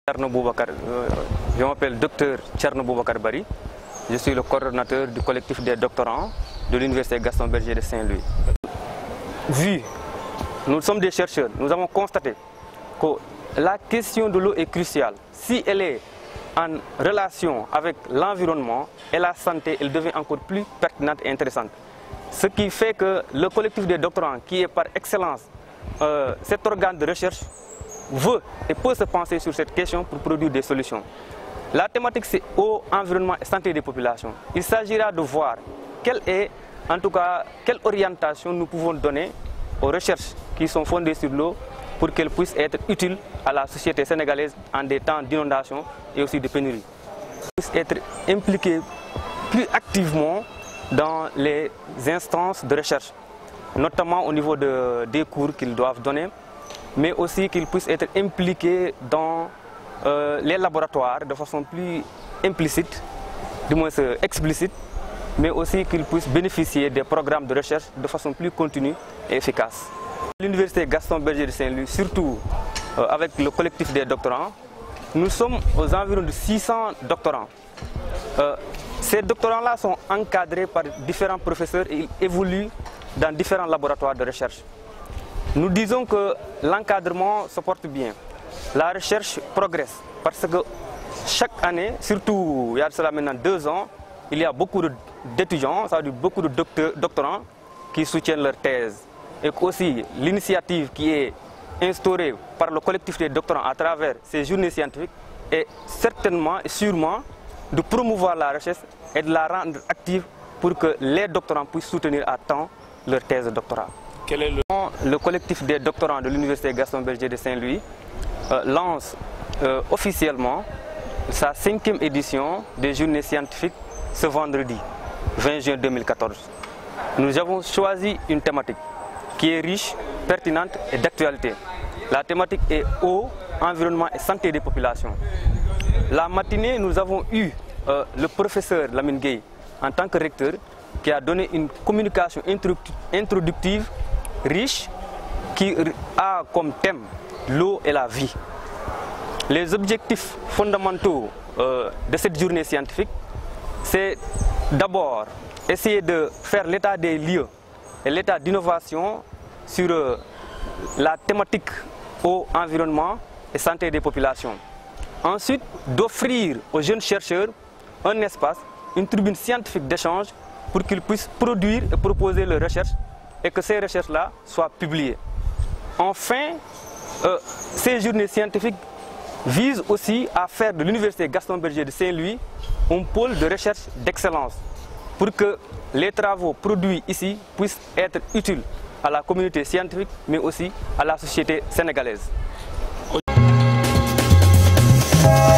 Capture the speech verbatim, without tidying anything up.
Je m'appelle docteur Tcherno Boubacar Bari. Je suis le coordonnateur du collectif des doctorants de l'Université Gaston Berger de Saint-Louis. Vu, nous sommes des chercheurs, nous avons constaté que la question de l'eau est cruciale. Si elle est en relation avec l'environnement et la santé, elle devient encore plus pertinente et intéressante. Ce qui fait que le collectif des doctorants, qui est par excellence euh, cet organe de recherche, veut et peut se penser sur cette question pour produire des solutions. La thématique, c'est eau, environnement et santé des populations. Il s'agira de voir quelle est, en tout cas, quelle orientation nous pouvons donner aux recherches qui sont fondées sur l'eau pour qu'elles puissent être utiles à la société sénégalaise en des temps d'inondation et aussi de pénurie. Puissent être impliqués plus activement dans les instances de recherche, notamment au niveau de, des cours qu'ils doivent donner, mais aussi qu'ils puissent être impliqués dans euh, les laboratoires de façon plus implicite, du moins explicite, mais aussi qu'ils puissent bénéficier des programmes de recherche de façon plus continue et efficace. L'Université Gaston Berger de Saint-Louis, surtout euh, avec le collectif des doctorants, nous sommes aux environs de six cents doctorants. Euh, ces doctorants-là sont encadrés par différents professeurs et ils évoluent dans différents laboratoires de recherche. Nous disons que l'encadrement se porte bien, la recherche progresse parce que chaque année, surtout il y a cela maintenant deux ans, il y a beaucoup d'étudiants, ça veut dire beaucoup de docteurs, doctorants qui soutiennent leur thèse. Et aussi l'initiative qui est instaurée par le collectif des doctorants à travers ces journées scientifiques est certainement et sûrement de promouvoir la recherche et de la rendre active pour que les doctorants puissent soutenir à temps leur thèse de doctorat. Quel est le... le collectif des doctorants de l'Université Gaston Berger de Saint-Louis euh, lance euh, officiellement sa cinquième édition des journées scientifiques ce vendredi vingt juin deux mille quatorze. Nous avons choisi une thématique qui est riche, pertinente et d'actualité. La thématique est eau, environnement et santé des populations. La matinée, nous avons eu euh, le professeur Lamine Gueye en tant que recteur qui a donné une communication introductive riche qui a comme thème l'eau et la vie. Les objectifs fondamentaux euh, de cette journée scientifique, c'est d'abord essayer de faire l'état des lieux et l'état d'innovation sur euh, la thématique eau, environnement et santé des populations. Ensuite, d'offrir aux jeunes chercheurs un espace, une tribune scientifique d'échange pour qu'ils puissent produire et proposer leurs recherches et que ces recherches-là soient publiées. Enfin, euh, ces journées scientifiques visent aussi à faire de l'Université Gaston Berger de Saint-Louis un pôle de recherche d'excellence pour que les travaux produits ici puissent être utiles à la communauté scientifique mais aussi à la société sénégalaise.